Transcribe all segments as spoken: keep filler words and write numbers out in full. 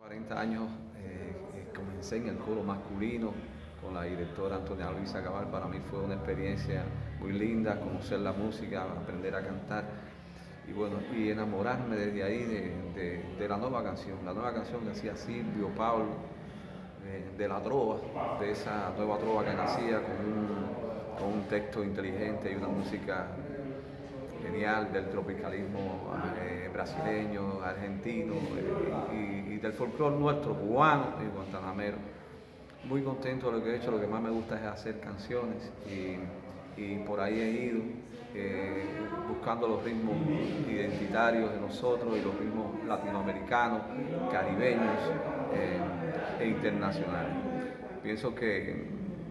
cuarenta años eh, eh, comencé en el coro masculino con la directora Antonia Luisa Cabal. Para mí fue una experiencia muy linda, conocer la música, aprender a cantar y bueno, y enamorarme desde ahí de, de, de la nueva canción, la nueva canción que hacía Silvio, Pablo, eh, de la trova, de esa nueva trova que nacía con un, con un texto inteligente y una música genial del tropicalismo eh, brasileño, argentino eh, y, y del folclore nuestro, cubano y guantanamero. Muy contento de lo que he hecho, lo que más me gusta es hacer canciones y, y por ahí he ido eh, buscando los ritmos identitarios de nosotros y los ritmos latinoamericanos, caribeños eh, e internacionales. Pienso que,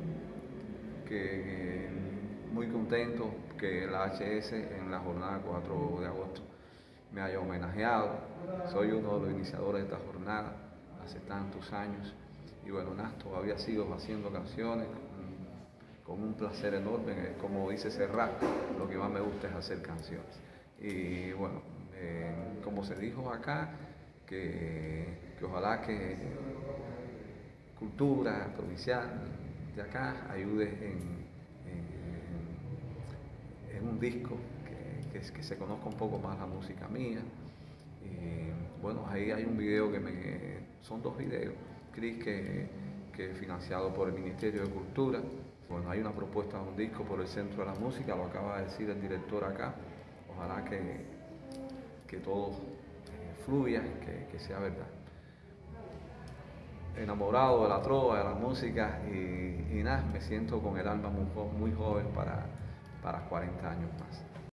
que muy contento que la H S en la jornada cuatro de agosto me haya homenajeado. Soy uno de los iniciadores de esta jornada hace tantos años y bueno, nada, todavía sigo haciendo canciones con un placer enorme. Como dice Serrat, lo que más me gusta es hacer canciones. Y bueno, eh, como se dijo acá, que, que ojalá que cultura provincial de acá ayude en en un disco que, que, que se conozca un poco más la música mía. Y bueno, ahí hay un video que me... son dos videos, Cris, que, que es financiado por el Ministerio de Cultura. Bueno, hay una propuesta de un disco por el Centro de la Música, lo acaba de decir el director acá. Ojalá que, que todo fluya, que, que sea verdad. Enamorado de la trova, de la música y, y nada, me siento con el alma muy, muy joven para, para cuarenta años más.